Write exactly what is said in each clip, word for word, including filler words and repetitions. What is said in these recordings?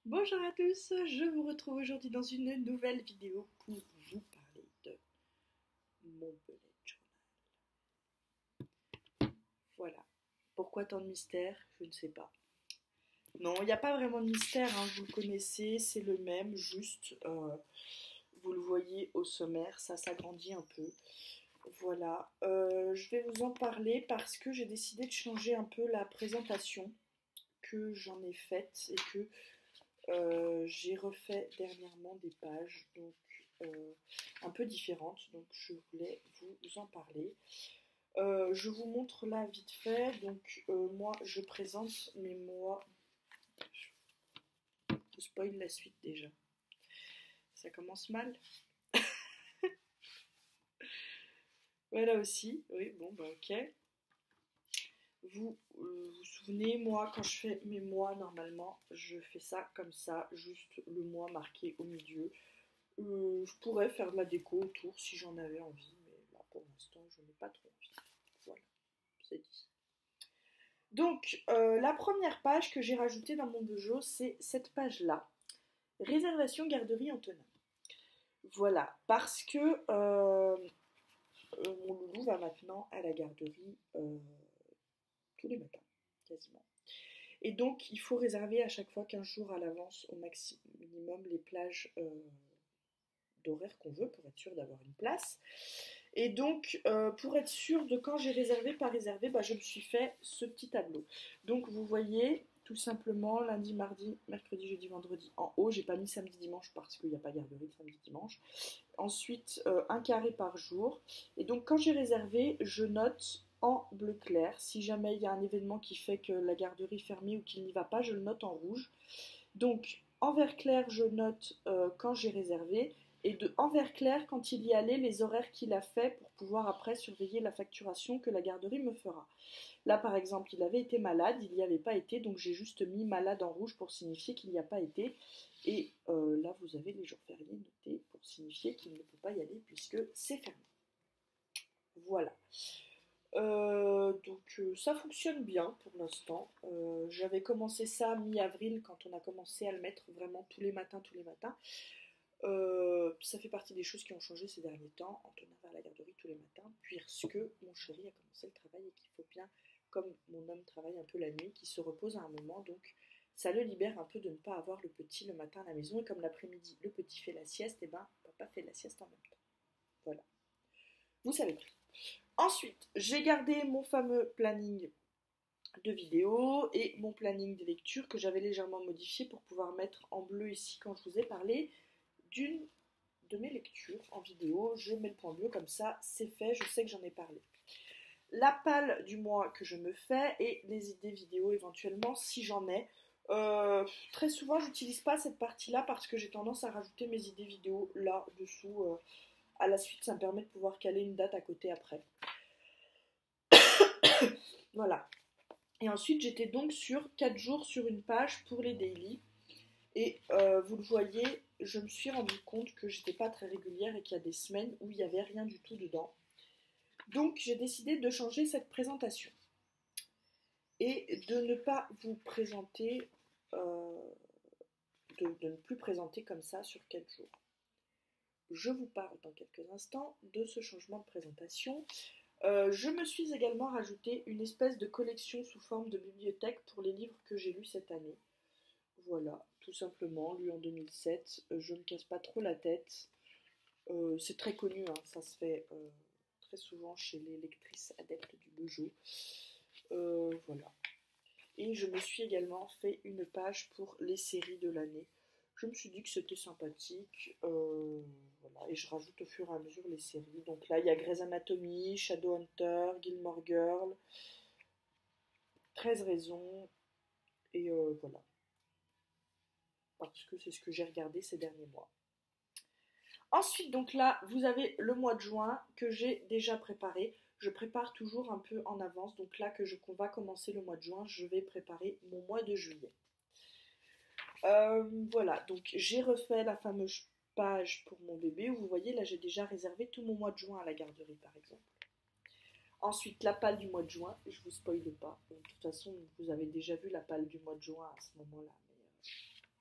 Bonjour à tous, je vous retrouve aujourd'hui dans une nouvelle vidéo pour vous parler de mon bullet journal. Voilà. Pourquoi tant de mystère? Je ne sais pas. Non, il n'y a pas vraiment de mystère, hein, vous le connaissez, c'est le même, juste, euh, vous le voyez au sommaire, ça s'agrandit un peu. Voilà, euh, je vais vous en parler parce que j'ai décidé de changer un peu la présentation que j'en ai faite et que Euh, j'ai refait dernièrement des pages donc euh, un peu différentes, donc je voulais vous en parler. Euh, je vous montre là vite fait, donc euh, moi je présente mes mois. Je vous spoil la suite déjà. Ça commence mal. Voilà aussi, oui, bon bah ok. Vous euh, vous souvenez, moi quand je fais mes mois normalement, je fais ça comme ça, juste le mois marqué au milieu. Euh, je pourrais faire de la déco autour si j'en avais envie, mais là pour l'instant je n'ai pas trop envie. Voilà, c'est dit. Donc euh, la première page que j'ai rajoutée dans mon dojo, c'est cette page-là. Réservation garderie Antonin. Voilà, parce que euh, euh, mon loulou va maintenant à la garderie euh, tous les matins, quasiment. Et donc il faut réserver à chaque fois quinze jours à l'avance au maximum les plages euh, d'horaire qu'on veut pour être sûr d'avoir une place. Et donc, euh, pour être sûr de quand j'ai réservé, pas réservé, bah, je me suis fait ce petit tableau. Donc, vous voyez, tout simplement, lundi, mardi, mercredi, jeudi, vendredi, en haut. J'ai pas mis samedi, dimanche parce qu'il n'y a pas garderie de samedi, dimanche. Ensuite, euh, un carré par jour. Et donc, quand j'ai réservé, je note en bleu clair. Si jamais il y a un événement qui fait que la garderie est fermée ou qu'il n'y va pas, je le note en rouge. Donc, en vert clair, je note euh, quand j'ai réservé. Et de en vert clair, quand il y allait, les horaires qu'il a fait pour pouvoir après surveiller la facturation que la garderie me fera. Là, par exemple, il avait été malade, il n'y avait pas été, donc j'ai juste mis malade en rouge pour signifier qu'il n'y a pas été. Et euh, là, vous avez les jours fériés notés pour signifier qu'il ne peut pas y aller puisque c'est fermé. Voilà. Euh, donc euh, ça fonctionne bien pour l'instant. Euh, J'avais commencé ça mi-avril quand on a commencé à le mettre vraiment tous les matins, tous les matins. Euh, ça fait partie des choses qui ont changé ces derniers temps. Antonin va à la garderie tous les matins, puisque mon chéri a commencé le travail et qu'il faut bien, comme mon homme travaille un peu la nuit, qu'il se repose à un moment. Donc ça le libère un peu de ne pas avoir le petit le matin à la maison. Et comme l'après-midi, le petit fait la sieste, et ben papa fait la sieste en même temps. Voilà. Vous savez tout. Ensuite, j'ai gardé mon fameux planning de vidéos et mon planning de lecture que j'avais légèrement modifié pour pouvoir mettre en bleu ici quand je vous ai parlé d'une de mes lectures en vidéo. Je mets le point bleu comme ça, c'est fait, je sais que j'en ai parlé. La palle du mois que je me fais et les idées vidéo éventuellement si j'en ai. Euh, très souvent, j'utilise pas cette partie-là parce que j'ai tendance à rajouter mes idées vidéo là dessous. Euh, à la suite, ça me permet de pouvoir caler une date à côté après. Voilà. Et ensuite, j'étais donc sur quatre jours sur une page pour les daily. Et euh, vous le voyez, je me suis rendu compte que j'étais pas très régulière et qu'il y a des semaines où il n'y avait rien du tout dedans. Donc j'ai décidé de changer cette présentation et de ne pas vous présenter, euh, de, de ne plus présenter comme ça sur quatre jours. Je vous parle dans quelques instants de ce changement de présentation. Euh, je me suis également rajouté une espèce de collection sous forme de bibliothèque pour les livres que j'ai lus cette année. Voilà, tout simplement, lu en deux mille sept, euh, je ne me casse pas trop la tête. Euh, c'est très connu, hein, ça se fait euh, très souvent chez les lectrices adeptes du Bejo. Euh, voilà. Et je me suis également fait une page pour les séries de l'année. Je me suis dit que c'était sympathique. Euh, voilà. Et je rajoute au fur et à mesure les séries. Donc là, il y a Grey's Anatomy, Shadowhunter, Gilmore Girl, treize raisons. Et euh, voilà. Parce que c'est ce que j'ai regardé ces derniers mois. Ensuite, donc là, vous avez le mois de juin que j'ai déjà préparé. Je prépare toujours un peu en avance. Donc là, que je, qu'on va commencer le mois de juin, je vais préparer mon mois de juillet. Euh, voilà, donc j'ai refait la fameuse page pour mon bébé. Où vous voyez, là, j'ai déjà réservé tout mon mois de juin à la garderie, par exemple. Ensuite, la palle du mois de juin. Je vous spoile pas. De toute façon, vous avez déjà vu la palle du mois de juin à ce moment-là. Mais, euh,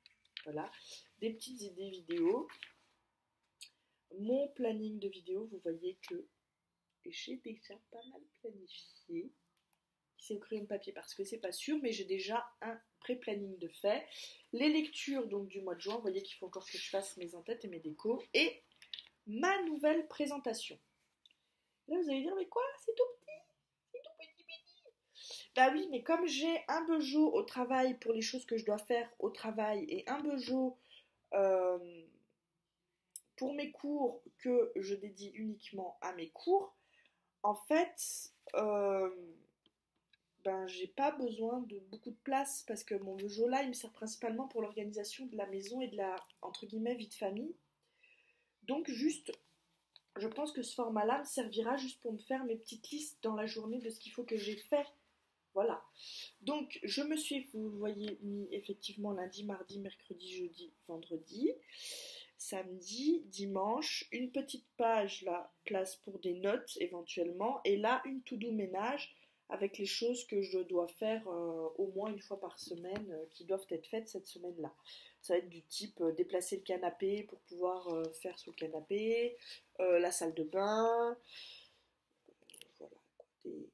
voilà, des petites idées vidéo. Mon planning de vidéo, vous voyez que j'ai déjà pas mal planifié. C'est au crayon de papier parce que c'est pas sûr, mais j'ai déjà un pré-planning de fait. Les lectures donc du mois de juin, vous voyez qu'il faut encore que je fasse mes en-têtes et mes décos. Et ma nouvelle présentation. Là vous allez dire, mais quoi, c'est tout petit, c'est tout petit petit. Bah oui, mais comme j'ai un bejo au travail pour les choses que je dois faire au travail et un bejo euh, pour mes cours que je dédie uniquement à mes cours, en fait, euh, ben, j'ai pas besoin de beaucoup de place parce que mon bejo là, il me sert principalement pour l'organisation de la maison et de la, entre guillemets, vie de famille. Donc juste, je pense que ce format-là me servira juste pour me faire mes petites listes dans la journée de ce qu'il faut que j'ai fait. Voilà. Donc je me suis, vous voyez, mis effectivement lundi, mardi, mercredi, jeudi, vendredi, samedi, dimanche, une petite page là, place pour des notes éventuellement, et là une to-do ménage avec les choses que je dois faire euh, au moins une fois par semaine, euh, qui doivent être faites cette semaine-là. Ça va être du type euh, déplacer le canapé pour pouvoir euh, faire sur le canapé, euh, la salle de bain, voilà, des,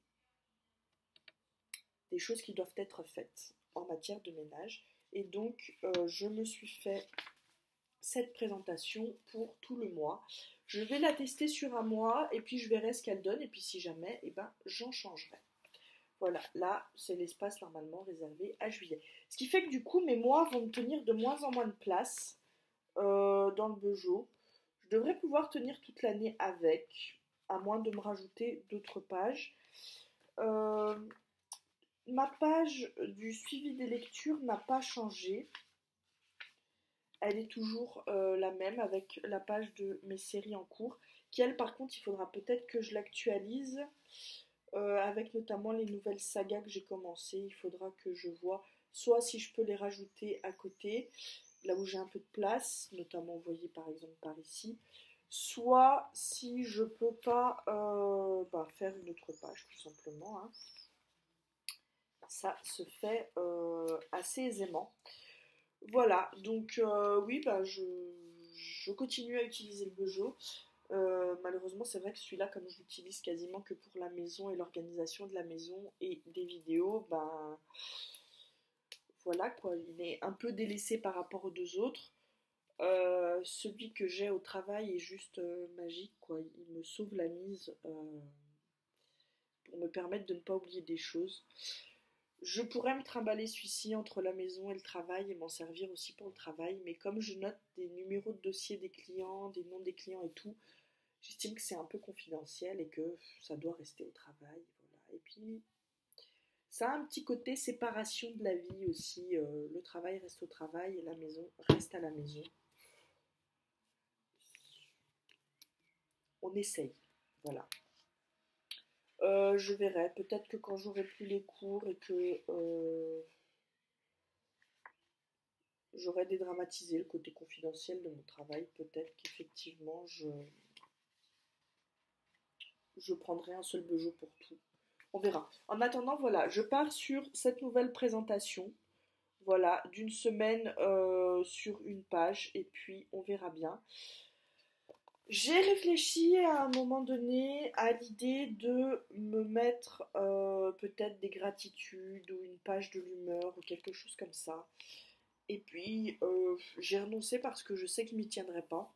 des choses qui doivent être faites en matière de ménage. Et donc, euh, je me suis fait cette présentation pour tout le mois. Je vais la tester sur un mois et puis je verrai ce qu'elle donne. Et puis si jamais, eh ben, j'en changerai. Voilà, là, c'est l'espace normalement réservé à juillet. Ce qui fait que du coup, mes mois vont me tenir de moins en moins de place euh, dans le bejo. Je devrais pouvoir tenir toute l'année avec, à moins de me rajouter d'autres pages. Euh, ma page du suivi des lectures n'a pas changé. Elle est toujours euh, la même avec la page de mes séries en cours, qui elle par contre il faudra peut-être que je l'actualise euh, avec notamment les nouvelles sagas que j'ai commencées. Il faudra que je vois soit si je peux les rajouter à côté, là où j'ai un peu de place, notamment vous voyez par exemple par ici, soit si je peux pas euh, bah, faire une autre page tout simplement, hein. Ça se fait euh, assez aisément. Voilà, donc euh, oui, bah, je, je continue à utiliser le bejo. Euh, malheureusement, c'est vrai que celui-là, comme je l'utilise quasiment que pour la maison et l'organisation de la maison et des vidéos, ben voilà quoi, il est un peu délaissé par rapport aux deux autres. Euh, celui que j'ai au travail est juste euh, magique quoi, il me sauve la mise euh, pour me permettre de ne pas oublier des choses. Je pourrais me trimballer celui-ci entre la maison et le travail et m'en servir aussi pour le travail, mais comme je note des numéros de dossier des clients, des noms des clients et tout, j'estime que c'est un peu confidentiel et que ça doit rester au travail. Voilà. Et puis, ça a un petit côté séparation de la vie aussi. Euh, le travail reste au travail et la maison reste à la maison. On essaye. Voilà. Euh, je verrai. Peut-être que quand j'aurai plus les cours et que euh, j'aurais dédramatisé le côté confidentiel de mon travail, peut-être qu'effectivement je, je prendrai un seul bejo pour tout. On verra. En attendant, voilà, je pars sur cette nouvelle présentation. Voilà, d'une semaine euh, sur une page et puis on verra bien. J'ai réfléchi à un moment donné à l'idée de me mettre euh, peut-être des gratitudes ou une page de l'humeur ou quelque chose comme ça. Et puis euh, j'ai renoncé parce que je sais que je m'y tiendrai pas.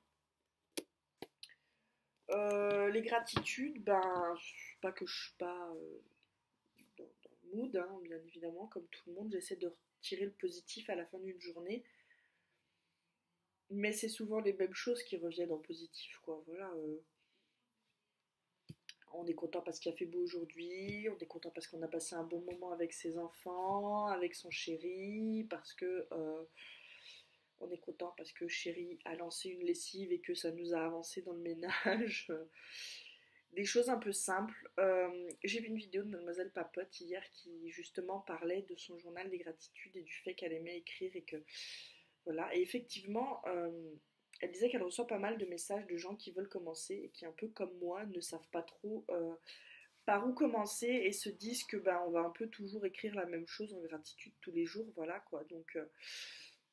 Euh, les gratitudes, ben, pas que je suis pas euh, dans, dans le mood, hein, bien évidemment, comme tout le monde, j'essaie de retirer le positif à la fin d'une journée. Mais c'est souvent les mêmes choses qui reviennent en positif, quoi. Voilà. Euh, on est content parce qu'il a fait beau aujourd'hui, on est content parce qu'on a passé un bon moment avec ses enfants, avec son chéri, parce que euh, on est content parce que chéri a lancé une lessive et que ça nous a avancé dans le ménage. Des choses un peu simples. Euh, j'ai vu une vidéo de Mademoiselle Papote hier qui justement parlait de son journal des gratitudes et du fait qu'elle aimait écrire et que voilà. Et effectivement, euh, elle disait qu'elle reçoit pas mal de messages de gens qui veulent commencer et qui, un peu comme moi, ne savent pas trop euh, par où commencer et se disent que ben on va un peu toujours écrire la même chose en gratitude tous les jours, voilà quoi. Donc euh,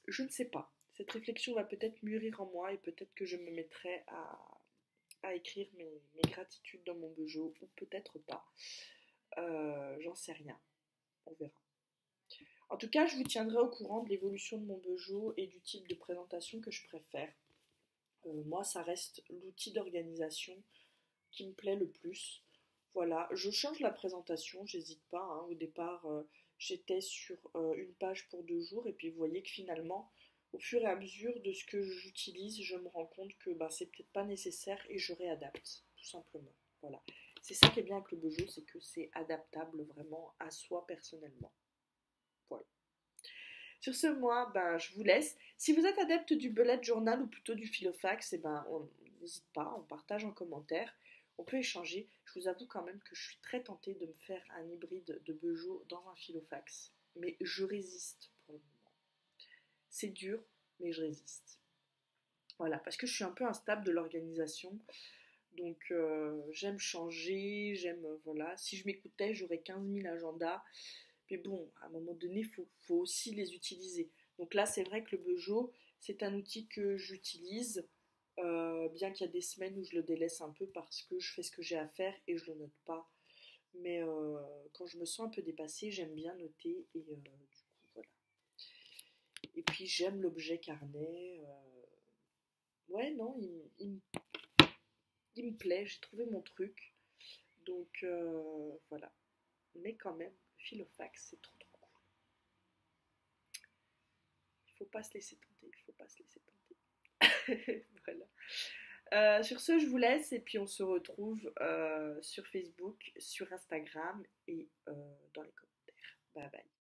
Je ne sais pas. Cette réflexion va peut-être mûrir en moi et peut-être que je me mettrai à, à écrire mes, mes gratitudes dans mon Bejo ou peut-être pas. Euh, J'en sais rien. On verra. En tout cas, je vous tiendrai au courant de l'évolution de mon Bejo et du type de présentation que je préfère. Euh, moi, ça reste l'outil d'organisation qui me plaît le plus. Voilà, je change la présentation, j'hésite pas. Hein. Au départ, euh, j'étais sur euh, une page pour deux jours et puis vous voyez que finalement, au fur et à mesure de ce que j'utilise, je me rends compte que bah, c'est peut-être pas nécessaire et je réadapte, tout simplement. Voilà. C'est ça qui est bien avec le Bejo, c'est que c'est adaptable vraiment à soi personnellement. Voilà. Sur ce, moi, ben, je vous laisse. Si vous êtes adepte du bullet journal ou plutôt du filofax, eh ben, on n'hésite pas, on partage en commentaire. On peut échanger. Je vous avoue quand même que je suis très tentée de me faire un hybride de Bejo dans un filofax. Mais je résiste pour le moment. C'est dur, mais je résiste. Voilà, parce que je suis un peu instable de l'organisation. Donc euh, j'aime changer, j'aime, euh, voilà. Si je m'écoutais, j'aurais quinze mille agendas. Mais bon, à un moment donné, il faut, faut aussi les utiliser. Donc là, c'est vrai que le Bejo, c'est un outil que j'utilise, euh, bien qu'il y a des semaines où je le délaisse un peu parce que je fais ce que j'ai à faire et je le note pas. Mais euh, quand je me sens un peu dépassée, j'aime bien noter et euh, du coup, voilà. Et puis j'aime l'objet carnet. euh, Ouais, non, il, il, il me plaît, j'ai trouvé mon truc. Donc euh, voilà. Mais quand même, le filofax, c'est trop trop cool. Il faut pas se laisser tenter, il faut pas se laisser tenter. Voilà. Euh, sur ce, je vous laisse et puis on se retrouve euh, sur Facebook, sur Instagram et euh, dans les commentaires. Bye bye.